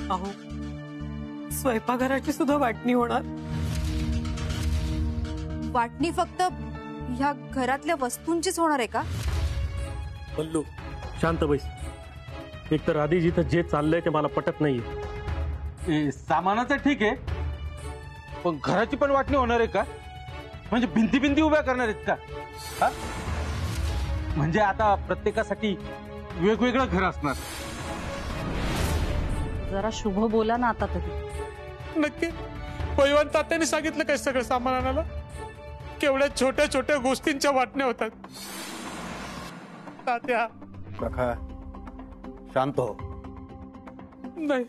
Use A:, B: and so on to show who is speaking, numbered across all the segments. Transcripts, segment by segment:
A: अहो, स्वयंपाकघराची सुद्धा वाटणी होणार?
B: वाटणी फक्त ह्या घरातल्या वस्तूंचीच होणार आहे का?
C: बल्लू शांत बैस. एकतर आधी जिथं जे चाललंय ते मला पटत नाहीये.
D: सामानाचं ठीक आहे, पण घराची पण वाटणी होणार आहे का? म्हणजे भिंती भिंती उभ्या करणार आहेत का? हा? म्हणजे आता प्रत्येकासाठी वेगवेगळं घर असणार.
E: जरा शुभ बोला ना आता तरी.
F: नक्की पैवान तात्याने सांगितलं काय सगळं सामान आणायला? केवढ्या छोट्या छोट्या गोष्टींच्या वाटण्या होतात. तात्या
G: प्रखा शांत हो.
F: नाही.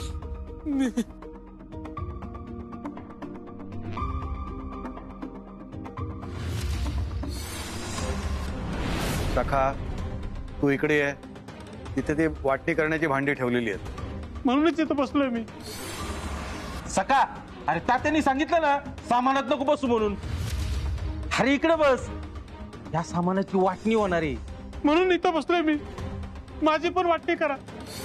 G: प्रखा तू इकडे आहे. तिथे ती वाटणी करण्याची भांडी ठेवलेली आहेत.
F: म्हणूनच इथं बसलोय मी.
D: सका, अरे तात्यांनी सांगितलं ना सामानात नको बसू म्हणून. अरे इकडे बस, या सामानाची वाटणी होणार आहे
F: म्हणून इथं बसलोय मी. माझी पण वाटणी करा.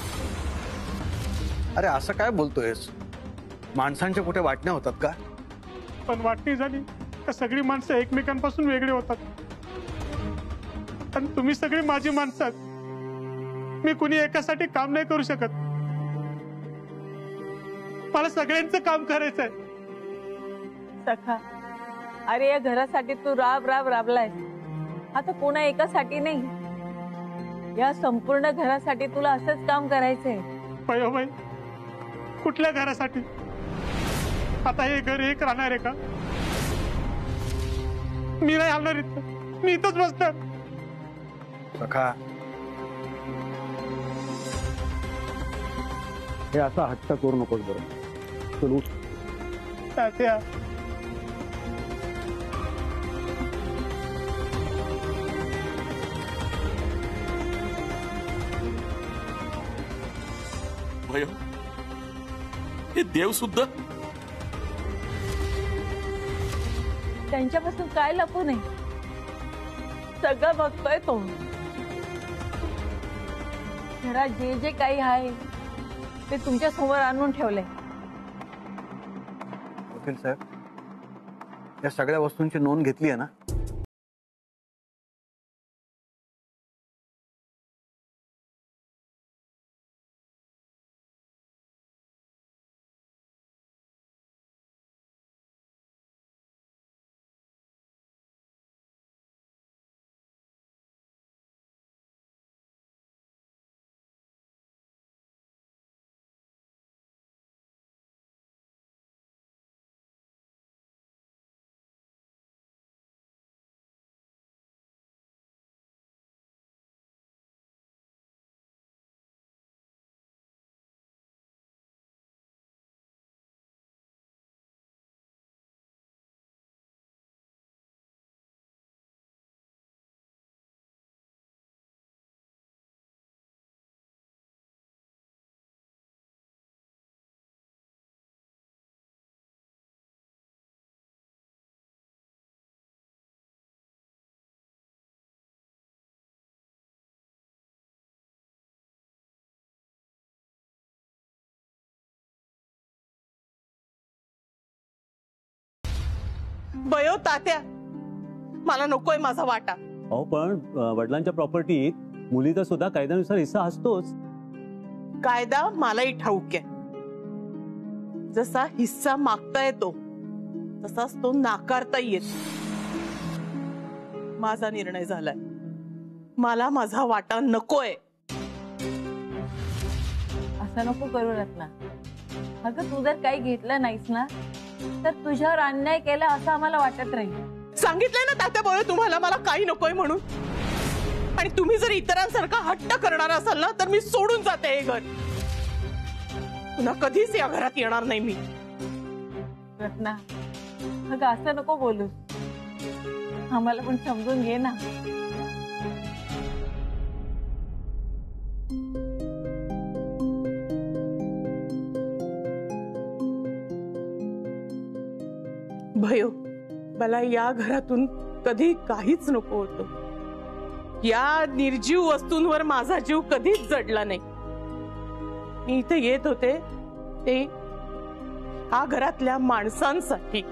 G: अरे असं काय बोलतोयस? माणसांच्या कुठे वाटण्या होतात का?
F: पण वाटणी झाली का सगळी माणसं एकमेकांपासून वेगळी होतात. आणि तुम्ही सगळी माझी माणसं आहात. मी कुणी एकासाठी काम नाही करू शकत. मला सगळ्यांचं काम करायचंय.
E: सखा, अरे या घरासाठी तू राब राब राबलाय. आता कोणा एकासाठी नाही, या संपूर्ण घरासाठी तुला असंच काम करायचंय.
F: बाई, कुठल्या घरासाठी? आता हे घर एक राहणार आहे का? मी नाही हलणार इथं. मी इथंच बसणार.
G: प्रखा हे असा हट्ट करू नकोस बरं. चल उठ.
F: तात्या
C: भय हे देव सुद्धा
E: त्यांच्यापासून काय लपू नये, सगळं बघतोय तो. घरात जे जे काही आहे ते तुमच्या समोर आणून ठेवलंय.
G: वकील साहेब, या सगळ्या वस्तूंची नोंद घेतली आहे ना?
A: बयो तात्या, मला नकोय माझा वाटा.
H: अहो पण वडिलांच्या प्रॉपर्टीत मुलीचा सुद्धा कायद्यानुसार हिस्सा असतोच.
A: कायदा मलाही ठाऊक आहे. जसा हिस्सा मागता येतो तसाच तो नाकारता येतो. माझा निर्णय झालाय. मला माझा वाटा नकोय.
E: असं नको करू रत्ना. अगं तू जर काही घेतलं नाहीस ना तर तुझ्यावर अन्याय केला असं आम्हाला वाटत राहील.
A: सांगितलंय ना तात्या बोळे तुम्हाला मला काही नकोय म्हणून. आणि तुम्ही जर इतरांसारखा हट्ट करणार असाल ना तर मी सोडून जाते हे घर. पुन्हा कधीच या घरात येणार नाही मी.
E: रत्ना, अगं असं नको बोलू. आम्हाला पण समजून घे ना.
A: भयो, मला या घरातून कधी काहीच नको होतं. या निर्जीव वस्तूंवर माझा जीव कधीच जडला नाही. मी इथे येत होते ते ह्या घरातल्या माणसांसाठी.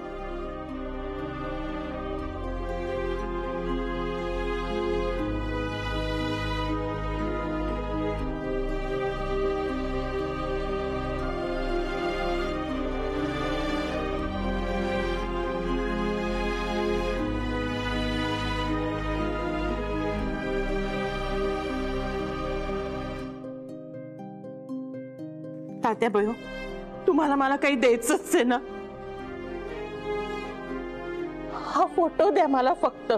A: तात्याबाई, तुम्हाला मला काही द्यायचंच आहे ना? हा फोटो द्या मला फक्त.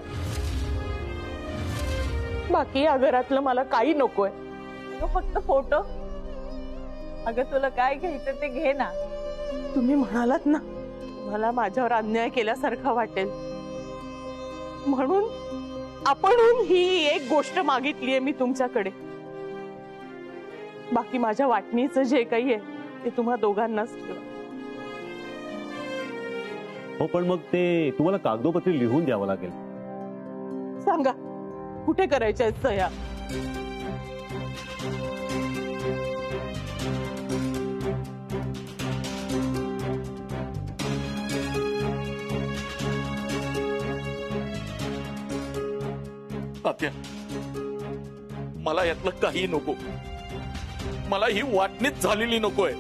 A: बाकी या घरातलं मला काही नकोय.
E: फक्त फोटो. अगं तुला काय घ्यायचं ते घे ना.
A: तुम्ही म्हणालात ना मला माझ्यावर अन्याय केल्यासारखा वाटेल, म्हणून आपणहून ही एक गोष्ट मागितलीये मी तुमच्याकडे. बाकी माझ्या वाटणीचं जे काही आहे ते तुम्हा दोघांनाच ठेवा.
H: हो, पण मग ते तुम्हाला कागदोपत्री लिहून द्यावं लागेल.
A: सांगा कुठे करायच्या आहेत सह्या?
I: तात्या, मला यातलं काही नको. मला ही वाटणीच झालेली नकोय.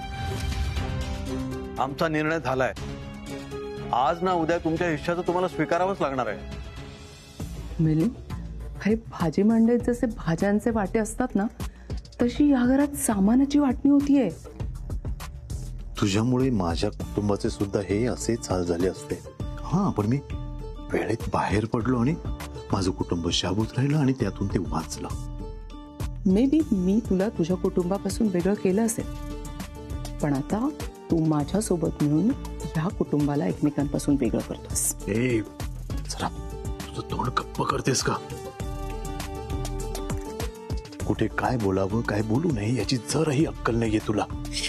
G: आमचा निर्णय झालाय. आज ना उद्या तुमच्या हिश्श्याचं तुम्हाला स्वीकारावंच लागणार आहे.
J: मिलिंद, अरे भाजी मंडईत जसे भाज्यांचे वाटे असतात ना, तशी या घरात सामानाची वाटणी होतीये.
K: तुझ्यामुळे माझ्या कुटुंबाचे सुद्धा हे असेच हाल झाले असते. हा, पण मी वेळेत बाहेर पडलो आणि माझं कुटुंब शाबूत राहिलं आणि त्यातून ते वाचलं.
J: मे बी मी तुला तुझ्या कुटुंबापासून वेगळं केलं असेल, पण आता तू माझ्यासोबत मिळून ह्या कुटुंबाला एकमेकांपासून वेगळं करतोस.
K: ए, जरा तुझं तोंड गप्प करतेस का? कुठे काय बोलावं काय बोलू नये याची जरही अक्कल नाहीये तुला.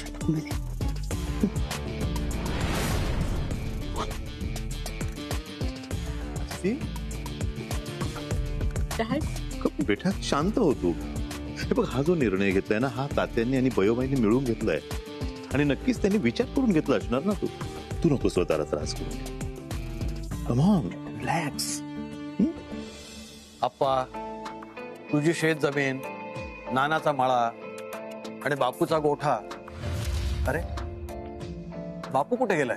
L: बेटा शांत हो तू. हे बघ, हा जो निर्णय घेतलाय ना, हा तात्यांनी आणि बयोबाईंनी मिळून घेतलाय आणि नक्कीच त्यांनी विचार करून घेतला असणार ना. तू नको स्वतःला त्रास करू. Come on, relax.
G: आप्पा, तुझी शेत जमीन, नानाचा मळा आणि बापूचा गोठा. अरे बापू कुठे गेलाय?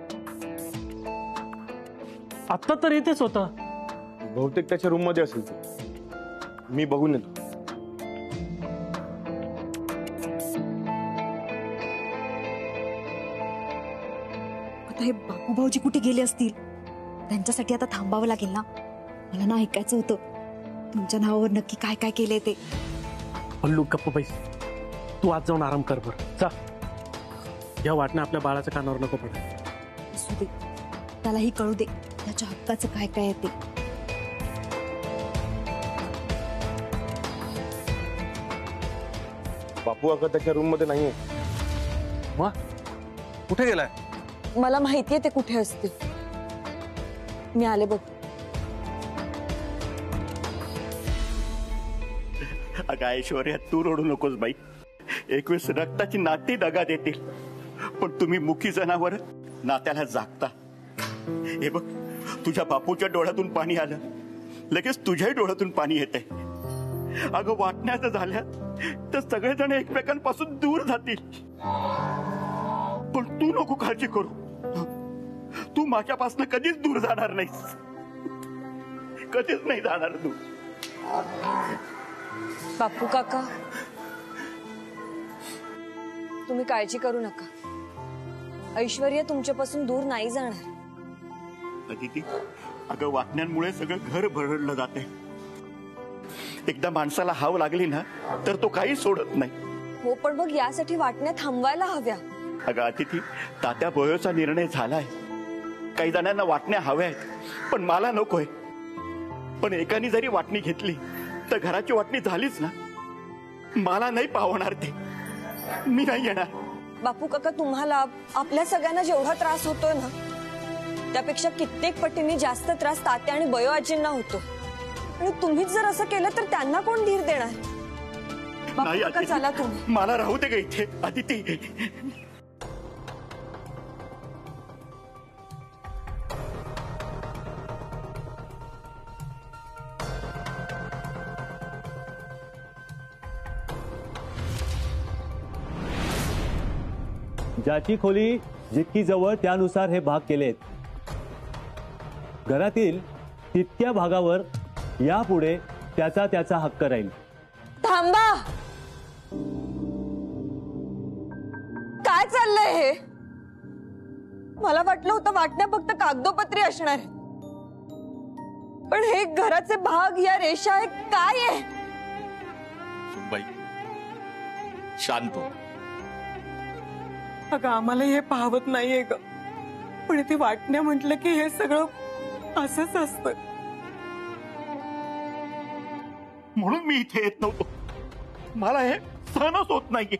C: आत्ता तर इथेच होता.
M: बहुतेक त्याच्या रूम मध्ये असेल तो. मी बघून येतो.
B: आता हे बापू भाऊजी कुठे गेले असतील? त्यांच्यासाठी आता थांबावं लागेल ना. मला ना ऐकायचं होतं तुमच्या नावावर नक्की काय काय केलंय ते.
C: पल्लू, गप्प बैस. तू आज जाऊन आराम कर बर. जा. या वाटण्या आपल्या बाळाच्या कानावर नको पडायला.
B: असू दे, त्यालाही कळू दे त्याच्या हक्काचं काय काय आहे ते.
M: बापू आता त्याच्या रूम मध्ये नाहीये.
G: मग कुठे गेलाय?
B: मला माहितीये ते कुठे असतील. मी आले बघ.
L: अगं ऐश्वर्या, तू रडू नकोस बाई. एकवीस रक्ताची नाती दगा देतील, पण तुम्ही मुकी जनावर नात्याला जागता. हे बघ, तुझ्या बापूच्या डोळ्यातून पाणी आलं, लगेच तुझ्याही डोळ्यातून पाणी येते. अगं वाटण्याचं झाल्या तर सगळेजण एकमेकांपासून दूर जातील, पण तू नको काळजी करू. तू माझ्यापासून कधीच दूर जाणार नाहीस. कधीच नाही जाणार तू.
B: बापू काका, तुम्ही काळजी करू नका. ऐश्वर्या तुमच्यापासून दूर नाही जाणार.
L: अदिती, अगं वाटण्यांमुळे सगळं घर भरडलं जाते. एकदा माणसाला हाव लागली ना तर तो काही सोडत नाही.
B: हो, पण मग यासाठी वाटण्या थांबवायला हव्या.
L: अगं अदिती, तात्या बयोचा निर्णय झालाय. काही जणांना वाटण्या हव्या आहेत, पण मला नकोय. पण एकाने जरी वाटणी घेतली तर घराची वाटणी झालीच ना. मला नाही पावणार ते. मी नाही येणार.
B: बापू काका, तुम्हाला आपल्या सगळ्यांना जेवढा त्रास होतोय ना, त्यापेक्षा कित्येक पटीने जास्त त्रास तात्या आणि बयो आजींना होतो. आणि तुम्हीच जर असं केलं तर त्यांना कोण धीर देणार?
L: नाही
B: चला तुम्ही.
L: मला राहू दे ग इथे. अदिती,
H: ज्याची खोली जितकी जवळ त्यानुसार हे भाग केलेत. घरातील तितक्या भागावर यापुढे त्याचा त्याचा हक्क राहील.
B: थांबा. काय चाललंय हे? मला वाटलं होतं वाटण्या फक्त कागदोपत्री असणार आहे, पण हे घराचे भाग, या रेषा, हे काय आहे?
I: सुनबाई शांत हो.
A: अगं आम्हाला हे पाहवत नाहीये ग, पण ती वाटण्या म्हटलं की हे सगळं असंच असतं.
L: म्हणून मी इथे येत नव्हतो. मला हे सहनच होत नाहीये.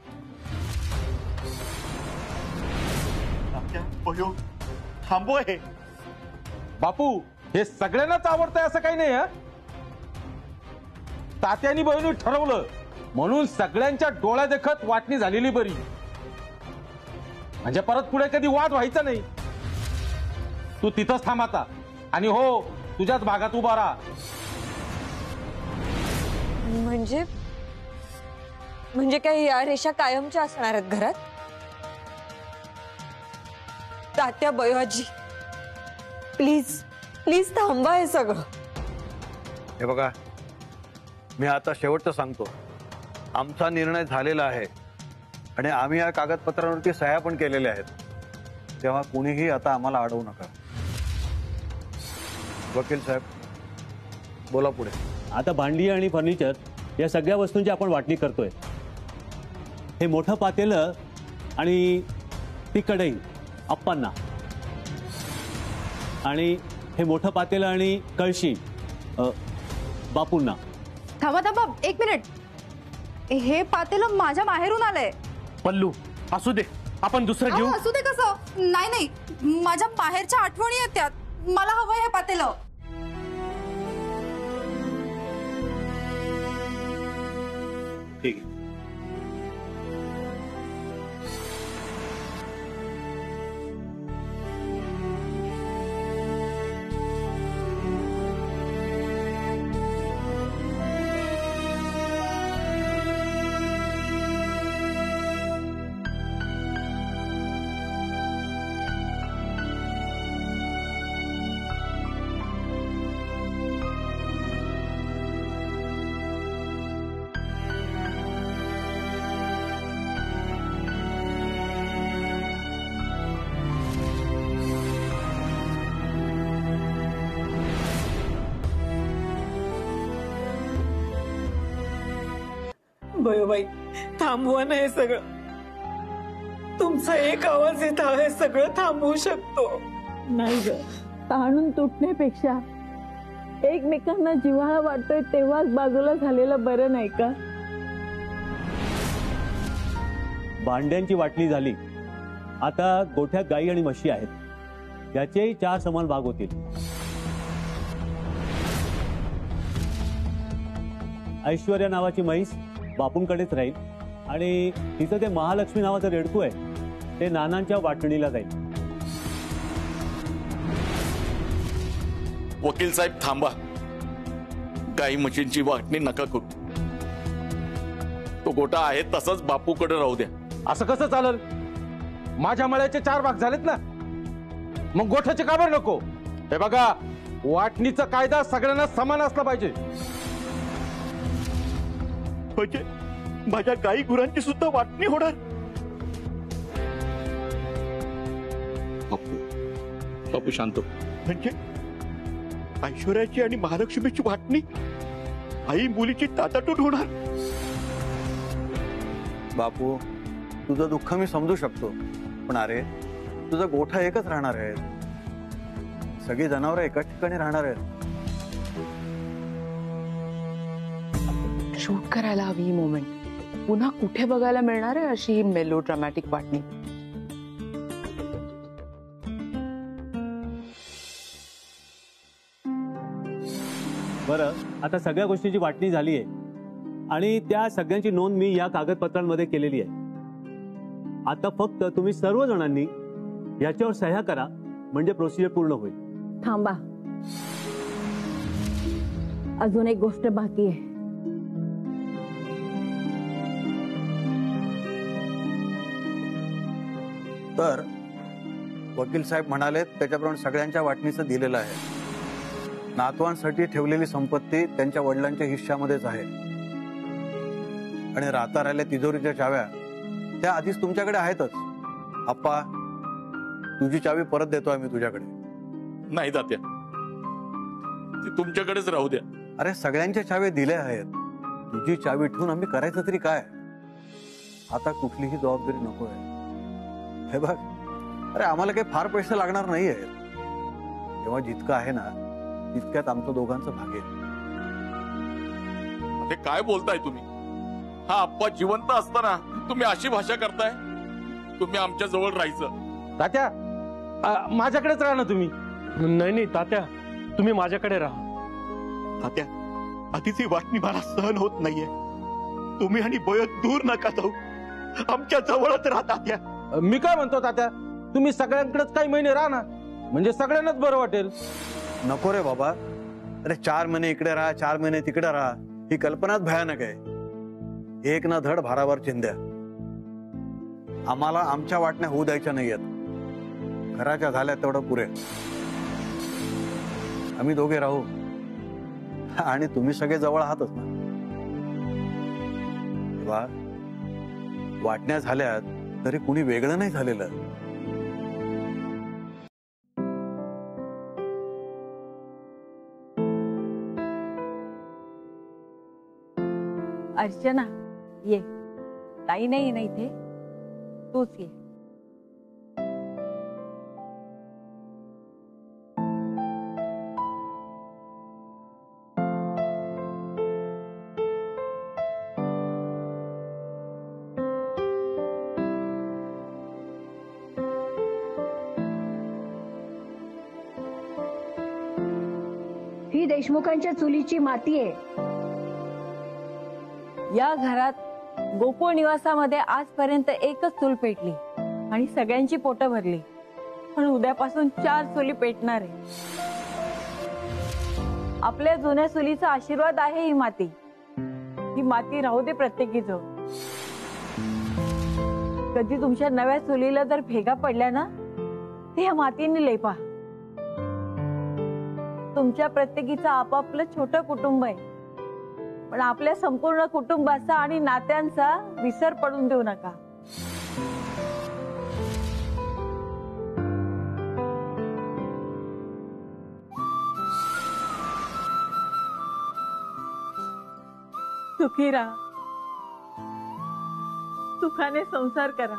L: थांबव हे.
D: बापू, हे सगळ्यांनाच आवडतंय असं काही नाही. तात्यानी बहिणी ठरवलं म्हणून सगळ्यांच्या डोळ्या देखत वाटणी झालेली बरी, म्हणजे परत पुढे कधी वाद व्हायचा नाही. तू तिथंच थांब आता, आणि हो, तुझ्याच भागात उभा राहा.
B: म्हणजे काही या रेषा कायमच्या असणार आहेत घरात? तात्या, बयोआजी, प्लीज प्लीज थांबा हे सगळं.
G: हे बघा, मी आता शेवटचं सांगतो. आमचा निर्णय झालेला आहे आणि आम्ही या कागदपत्रांवरती सह्या पण केलेल्या आहेत. तेव्हा कुणीही आता आम्हाला अडवू नका. वकील साहेब, बोला पुढे.
H: आता भांडी आणि फर्निचर या सगळ्या वस्तूंची आपण वाटणी करतोय. हे मोठं पातेलं आणि ती कढई अप्पांना, आणि हे मोठं पातेलं आणि कळशी बापूंना.
N: थांबा थांबा, एक मिनिट. हे पातेलं माझ्या माहेरून आलंय.
C: पल्लू, असू दे, आपण दुसरं घेऊ.
N: असू दे कसं? नाही नाही, माझ्या माहेरच्या आठवणी आहेत त्यात. मला हवं हे पातेलं.
G: ठीक आहे.
A: बयोबाई, थांबवा ना हे सगळं. तुमचा एक आवाज येत हे सगळं थांबवू शकतो.
E: नाही ग, ताणून तुटण्यापेक्षा एकमेकांना जिव्हाळा वाटतोय तेव्हाच बाजूला झालेलं बरं नाही का?
H: भांड्यांची वाटणी झाली. आता गोठ्यात गाई आणि म्हशी आहेत, त्याचेही 4 समान भाग होतील. ऐश्वर्या नावाची म्हैस बापूंकडेच राहील आणि तिचं ते महालक्ष्मी नावाचं रेडकू आहे ते नानांच्या वाटणीला जाईल.
I: वकील साहेब थांबा. गाई म्हशींची वाटणी नका करू. तो गोटा आहे तसंच बापूकडे राहू द्या.
D: असं कसं चालेल? माझ्या मळ्याचे 4 भाग झालेत ना, मग गोठ्याचे का बरं नको? हे बघा, वाटणीचा कायदा सगळ्यांना समान असला पाहिजे.
L: म्हणजे माझ्या गाई गुरांची सुद्धा वाटणी होणार?
I: बापू शांत.
L: म्हणजे ऐश्वर्याची आणि महालक्ष्मीची वाटणी आई मुलीची ताटातूट होणार?
G: बापू, तुझं दुःख मी समजू शकतो, पण अरे, तुझा गोठा एकच राहणार आहे. सगळी जनावरं एकाच ठिकाणी राहणार आहेत.
J: शूट करायला हवी ही मोमेंट. पुन्हा कुठे बघायला मिळणार आहे अशी ही मेलो ड्रामॅटिक वाटणी?
H: बरं, आता सगळ्या गोष्टीची वाटणी झाली आहे आणि त्या सगळ्यांची नोंद मी या कागदपत्रांमध्ये केलेली आहे. आता फक्त तुम्ही सर्वजणांनी याच्यावर सह्या करा, म्हणजे प्रोसिजर पूर्ण होईल.
E: थांबा, अजून एक गोष्ट बाकी आहे.
G: तर वकील साहेब म्हणाले त्याच्याप्रमाणे सगळ्यांच्या वाटणीचं दिलेलं आहे. नातवांसाठी ठेवलेली संपत्ती त्यांच्या वडिलांच्या हिश्श्यामध्येच आहे. आणि राहता राहिल्या तिजोरीच्या चाव्या त्या आधीच तुमच्याकडे आहेतच. आप्पा, तुझी चावी परत देतो आम्ही तुझ्याकडे.
I: नाही तात्या, ती तुमच्याकडेच राहू द्या.
G: अरे सगळ्यांच्या चाव्या दिल्या आहेत. तुझी चावी ठेवून आम्ही करायचं तरी काय? आता कुठलीही जबाबदारी नको आहे. हे बघ, अरे आम्हाला काही फार पैसे लागणार नाही आहेत. तेव्हा जितकं आहे ना तितक्यात आमचं दोघांचं भागेल.
I: ते काय बोलताय तुम्ही? हा आप्पा जिवंत असताना तुम्ही अशी भाषा करताय? तुम्ही आमच्या जवळ राहायचं.
D: तात्या, माझ्याकडेच राहा ना तुम्ही.
C: नाही तात्या, तुम्ही माझ्याकडे राहा.
L: तात्या, आधीची वाटणी मला सहन होत नाहीये. तुम्ही आणि बयो दूर नका जाऊ, आमच्या जवळच राहा तात्या.
D: मी काय म्हणतो तात्या, तुम्ही सगळ्यांकडेच काही महिने राहा ना, म्हणजे सगळ्यांनाच बरं वाटेल.
G: नको रे बाबा. अरे 4 महिने इकडे राहा, 4 महिने तिकडे राहा, ही कल्पनाच भयानक आहे. एक ना धड भारावर चिंध्या. आम्हाला आमच्या वाटण्या होऊ द्यायच्या नाहीयेत. घराच्या झाल्या तेवढं पुरे. आम्ही दोघे राहू आणि तुम्ही सगळे जवळ आहातच ना. तेव्हा वाटण्या झाल्यात तरी कुणी वेगळं नाही झालेलं.
E: अर्चना, ये. ताई नाही ना इथे, तूच ये.
O: ही देशमुखांच्या चुलीची माती आहे.
E: या घरात गोकुळ निवासामध्ये आजपर्यंत एकच चूल पेटली आणि सगळ्यांची पोटं भरली. पण उद्यापासून 4 चुली पेटणार आहे. आपल्या जुन्या चुलीचा आशीर्वाद आहे ही माती. ही माती राहू दे प्रत्येकीजवळ. कधी तुमच्या नव्या चुलीला जर भेगा पडल्या ना, ते या मातीने लेपा. तुमच्या प्रत्येकीचं आपापलं छोटं कुटुंब आहे, पण आपल्या संपूर्ण कुटुंबाचा आणि नात्यांचा विसर पडून देऊ नका. सुखी राहा, सुखाने संसार करा.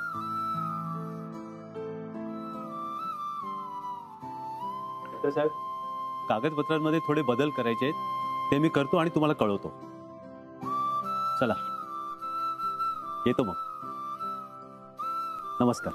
H: साहेब, कागदपत्रांमध्ये थोडे बदल करायचे आहेत, ते मी करतो आणि तुम्हाला कळवतो. चला, येतो मग. नमस्कार.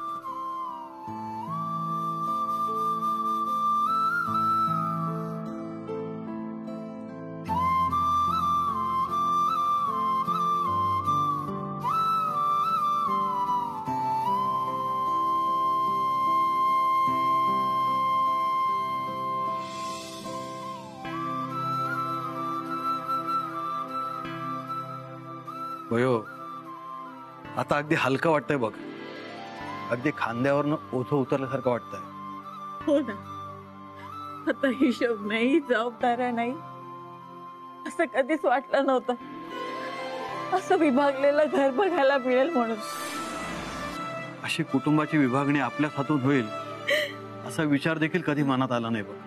G: वयो, आता अगदी हलकं वाटतंय बघ. अगदी खांद्यावरनं ओझं उतरल्यासारखं वाटतंय.
E: हो ना, आता हिशोब नाही, जबाबदाऱ्या नाही, असं कधीच वाटलं नव्हतं. असं विभागलेलं घर बघायला मिळेल म्हणून.
G: अशी कुटुंबाची विभागणी आपल्याच हातून होईल असा विचार देखील कधी मनात आला नाही बघ.